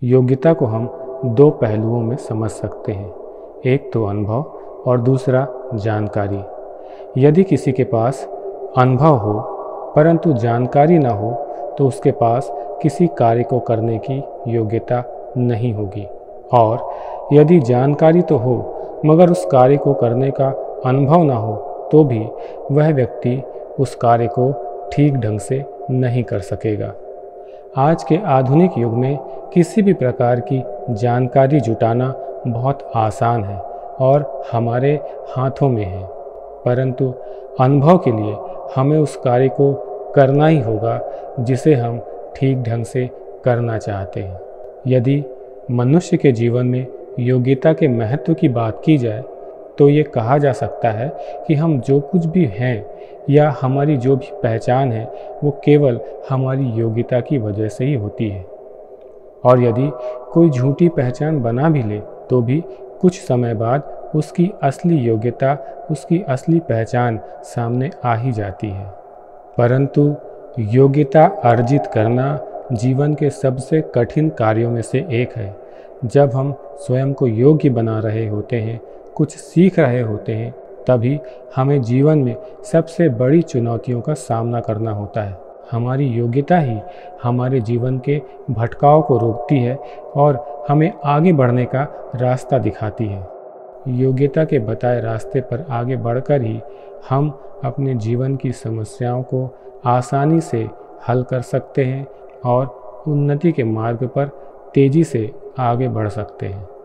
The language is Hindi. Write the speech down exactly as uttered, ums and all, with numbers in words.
योग्यता को हम दो पहलुओं में समझ सकते हैं, एक तो अनुभव और दूसरा जानकारी। यदि किसी के पास अनुभव हो परंतु जानकारी न हो तो उसके पास किसी कार्य को करने की योग्यता नहीं होगी, और यदि जानकारी तो हो मगर उस कार्य को करने का अनुभव ना हो तो भी वह व्यक्ति उस कार्य को ठीक ढंग से नहीं कर सकेगा। आज के आधुनिक युग में किसी भी प्रकार की जानकारी जुटाना बहुत आसान है और हमारे हाथों में है, परंतु अनुभव के लिए हमें उस कार्य को करना ही होगा जिसे हम ठीक ढंग से करना चाहते हैं। यदि मनुष्य के जीवन में योग्यता के महत्व की बात की जाए तो ये कहा जा सकता है कि हम जो कुछ भी हैं या हमारी जो भी पहचान है वो केवल हमारी योग्यता की वजह से ही होती है, और यदि कोई झूठी पहचान बना भी ले तो भी कुछ समय बाद उसकी असली योग्यता, उसकी असली पहचान सामने आ ही जाती है। परंतु योग्यता अर्जित करना जीवन के सबसे कठिन कार्यों में से एक है। जब हम स्वयं को योग्य बना रहे होते हैं, कुछ सीख रहे होते हैं, तभी हमें जीवन में सबसे बड़ी चुनौतियों का सामना करना होता है। हमारी योग्यता ही हमारे जीवन के भटकाव को रोकती है और हमें आगे बढ़ने का रास्ता दिखाती है। योग्यता के बताए रास्ते पर आगे बढ़कर ही हम अपने जीवन की समस्याओं को आसानी से हल कर सकते हैं और उन्नति के मार्ग पर तेज़ी से आगे बढ़ सकते हैं।